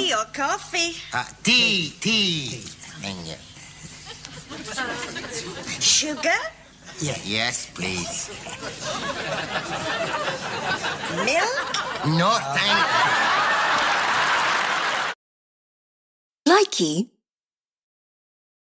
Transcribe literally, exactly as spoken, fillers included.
tea or coffee? Uh, tea, tea. Thank you. Sugar? Yeah. Yes, please. Milk? No, thank you. Likey